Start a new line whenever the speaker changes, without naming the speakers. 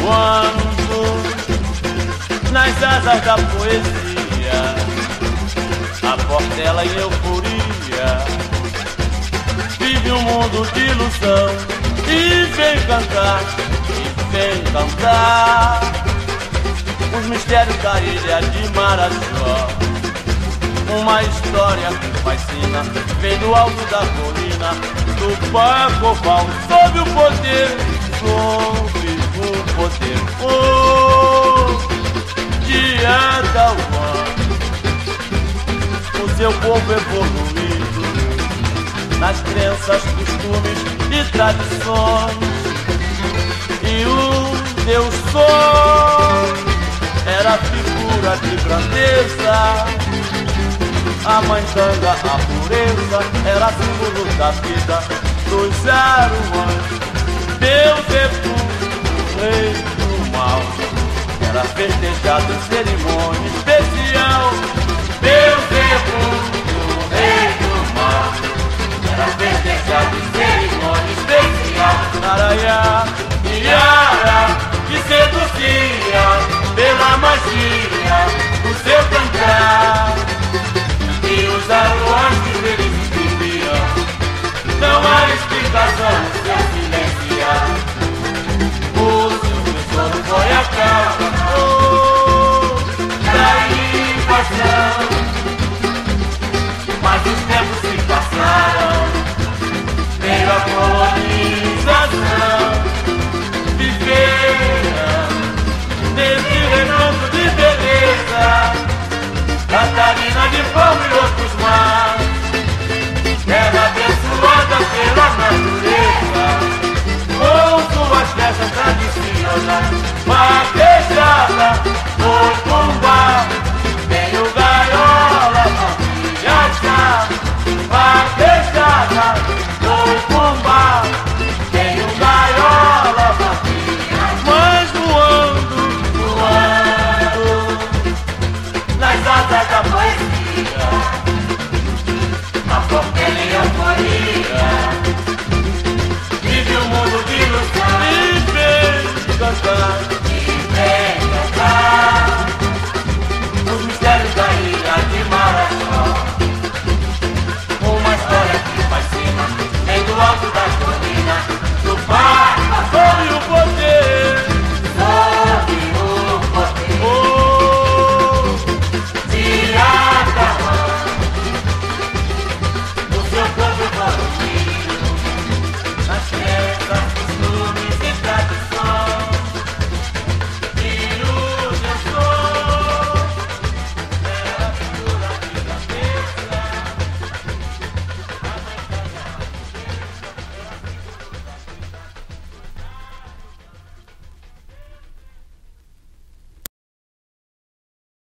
Quando nas asas da poesia a portela em euforia vive um mundo de ilusão e vem cantar os mistérios da ilha de Marajó. Uma história que fascina vem do alto da colina do Pacopau, sob o poder de Adauã. O seu povo evoluído nas crenças, costumes e tradições, e o Deus Sol era figura de grandeza. A mãe Tanga, a pureza, era símbolo da vida dos Aruãs. Deus Exu, rei do mal, era festejado em cerimônia especial. Deus Exu, rei do mal, era festejado em cerimônia especial. Araiá, Iara, que seduzia pela magia do seu cantar. E os aruãs que felizes viviam, não há explicação se silenciar. O seu sono foi a causa da invasão. Mas os tempos se passaram, veio a colonização. Viveram nesse recanto de beleza, Catarina de Fogo e outros mais, terra abençoada pela natureza, com suas festas tradicionais. Vaquejada, foi Bumbá, tem o Gaiola, Manfiacha. Vaquejada, foi Bumbá, tem o Gaiola, Manfiacha. Mas voando nas asas da poesia, a portela em euforia vive um mundo de ilusão e vem cantar.